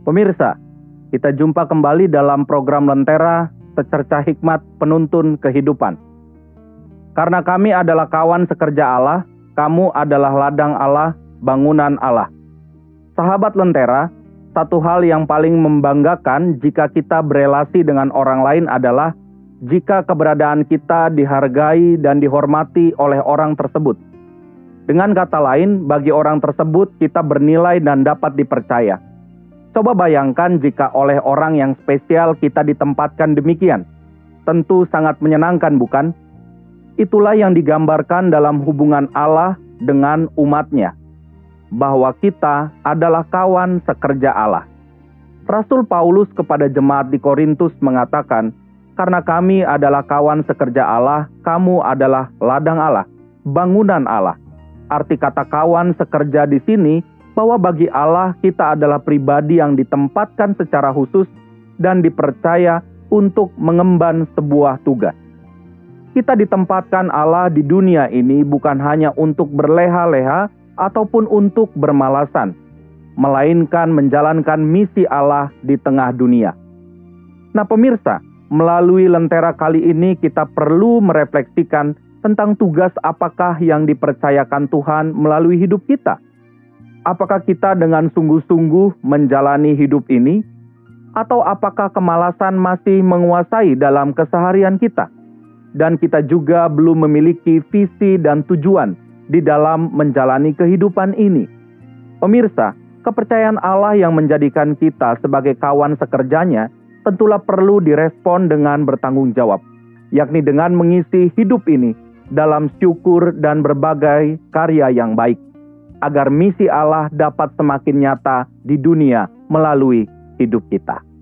Pemirsa, kita jumpa kembali dalam program Lentera Secercah Hikmat Penuntun Kehidupan. Karena kami adalah kawan sekerja Allah, kamu adalah ladang Allah, bangunan Allah. Sahabat Lentera, satu hal yang paling membanggakan jika kita berelasi dengan orang lain adalah jika keberadaan kita dihargai dan dihormati oleh orang tersebut. Dengan kata lain, bagi orang tersebut kita bernilai dan dapat dipercaya. Coba bayangkan jika oleh orang yang spesial kita ditempatkan demikian. Tentu sangat menyenangkan, bukan? Itulah yang digambarkan dalam hubungan Allah dengan umatnya, bahwa kita adalah kawan sekerja Allah. Rasul Paulus kepada jemaat di Korintus mengatakan, karena kami adalah kawan sekerja Allah, kamu adalah ladang Allah, bangunan Allah. Arti kata kawan sekerja di sini, bahwa bagi Allah kita adalah pribadi yang ditempatkan secara khusus dan dipercaya untuk mengemban sebuah tugas. Kita ditempatkan Allah di dunia ini bukan hanya untuk berleha-leha ataupun untuk bermalasan, melainkan menjalankan misi Allah di tengah dunia. Nah pemirsa, melalui Lentera kali ini kita perlu merefleksikan tentang tugas apakah yang dipercayakan Tuhan melalui hidup kita. Apakah kita dengan sungguh-sungguh menjalani hidup ini? Atau apakah kemalasan masih menguasai dalam keseharian kita? Dan kita juga belum memiliki visi dan tujuan di dalam menjalani kehidupan ini. Pemirsa, kepercayaan Allah yang menjadikan kita sebagai kawan sekerjanya tentulah perlu direspon dengan bertanggung jawab, yakni dengan mengisi hidup ini dalam syukur dan berbagai karya yang baik, agar misi Allah dapat semakin nyata di dunia melalui hidup kita.